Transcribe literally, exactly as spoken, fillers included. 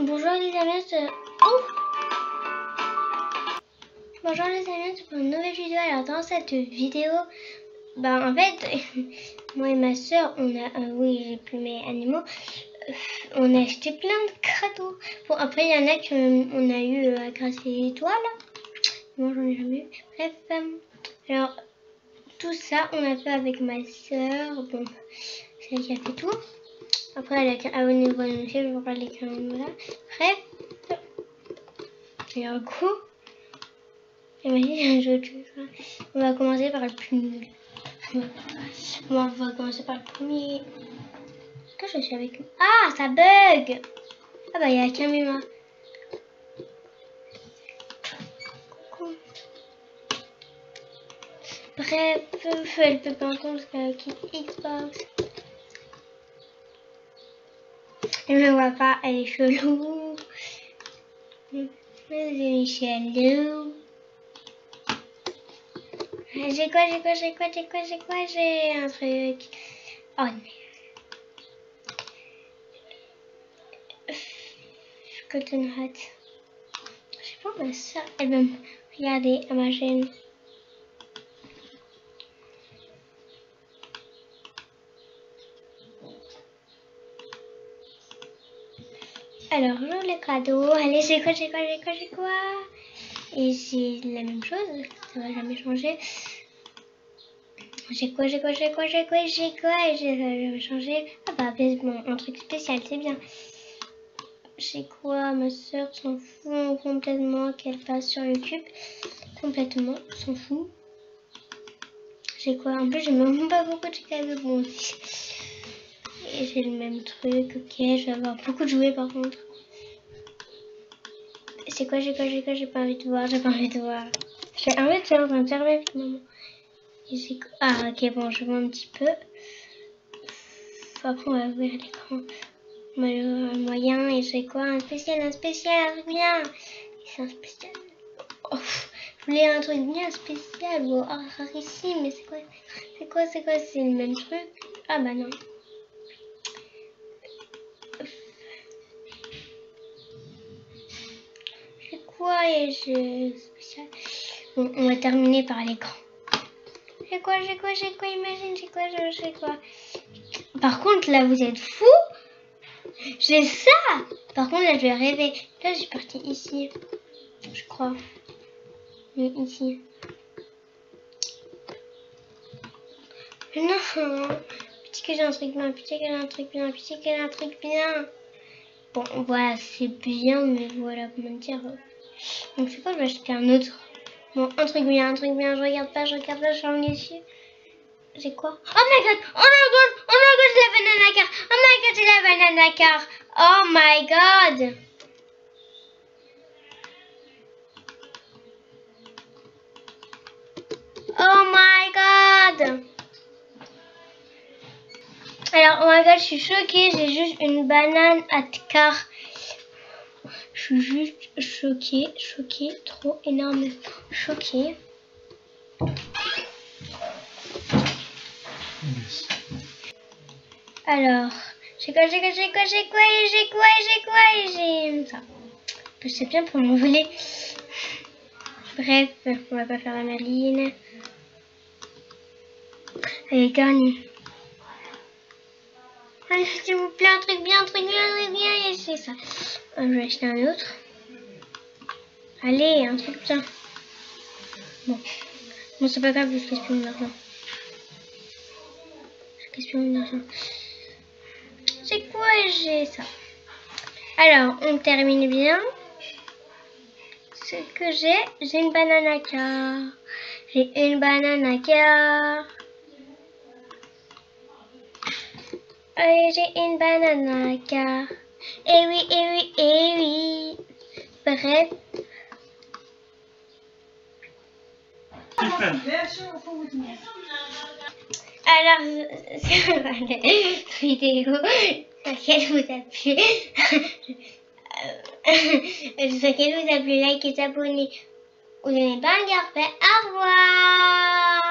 Bonjour les amis, c'est... Oh Bonjour les amis, c'est pour une nouvelle vidéo. Alors dans cette vidéo, bah en fait, moi et ma soeur, on a... Euh, oui, j'ai plus mes animaux. Euh, on a acheté plein de cadeaux. Bon, après, il y en a qu'on a eu euh, grâce à l'étoile. Moi, j'en ai jamais eu. Bref, euh, alors, tout ça, on a fait avec ma soeur. Bon, c'est elle qui a fait tout. Après, elle a abonné-vous à notre chaîne, je vous parle des canaux là. Bref, et un coup, on va commencer par le plus nul. On va commencer par le premier. Est-ce que je suis avec moi? Ah, ça bug! Ah, bah, il y a la caméra. Coucou. Bref, elle peut pas entendre parce qu'elle a une Xbox. Elle ne me voit pas, elle est chelou. Elle est chelou. J'ai quoi, j'ai quoi, j'ai quoi, j'ai quoi, j'ai quoi, j'ai un truc. Oh non. Golden Hat. Je sais pas, ma soeur, elle va me regarder à ma chaîne. Alors, j'ouvre les cadeaux. Allez, j'ai quoi, j'ai quoi, j'ai quoi, j'ai quoi. Et c'est la même chose, ça va jamais changer. J'ai quoi, j'ai quoi, j'ai quoi, j'ai quoi, j'ai quoi, et j'ai jamais changé. Ah bah, bon, un truc spécial, c'est bien. J'ai quoi, ma soeur s'en fout complètement qu'elle passe sur YouTube. Complètement, s'en fout. J'ai quoi, en plus, je même pas beaucoup de cadeaux, bon aussi. Et j'ai le même truc, ok, je vais avoir beaucoup de jouets par contre. C'est quoi, j'ai quoi, j'ai quoi, j'ai pas envie de voir, j'ai pas envie de voir. J'ai envie de faire un internet finalement. Ah ok, bon, je vois un petit peu. Après on va ouvrir l'écran moyen. Et j'ai quoi, un spécial, un spécial, un truc bien. C'est un spécial. Oh, je voulais un truc bien spécial. Bon, oh, rarissime, mais c'est quoi, c'est quoi, c'est quoi, c'est le même truc. Ah bah non. J'ai quoi et j'ai spécial. Bon, on va terminer par l'écran. J'ai quoi, j'ai quoi, j'ai quoi, imagine, j'ai quoi, j'ai quoi. Par contre, là, vous êtes fous. J'ai ça. Par contre, là, je vais rêver. Là, je suis partie ici. Je crois. Mais ici. Mais non. Putain que j'ai un truc bien, putain que j'ai un truc bien, putain que j'ai un truc bien. Bon, voilà, c'est bien, mais voilà, comment dire. Donc, c'est quoi, je vais acheter un autre. Bon, un truc bien, un truc bien, je regarde pas, je regarde pas, je suis en ici. J'ai quoi? Oh my god! Oh my god! Oh my god, c'est la banana car! Oh my god, c'est la banana car! Oh my god! Oh my god! Alors, oh my god, je suis choquée, j'ai juste une banane à car. Je suis juste choquée, choquée, trop énorme, choquée. Alors, j'ai quoi, j'ai quoi, j'ai quoi, j'ai quoi, j'ai quoi, j'ai quoi, j'ai ça. C'est bien pour m'envoler. Bref, on va pas faire la maline. Allez, gagne. Allez, s'il vous plaît, un truc bien, un truc bien, un truc bien, et c'est ça. Je vais acheter un autre. Allez, un truc bien. Bon, bon c'est pas grave, je gaspille mon argent. Je gaspille mon argent. C'est quoi, j'ai ça. Alors, on termine bien. Ce que j'ai, j'ai une banane à car. J'ai une banane à car. Allez, j'ai une banane à car. Eh oui, eh oui, eh oui. Bref. Alors, cette vidéo, laquelle vous a plu, laquelle vous a plu, likez, abonnez, ou donnez pas un café. Au revoir.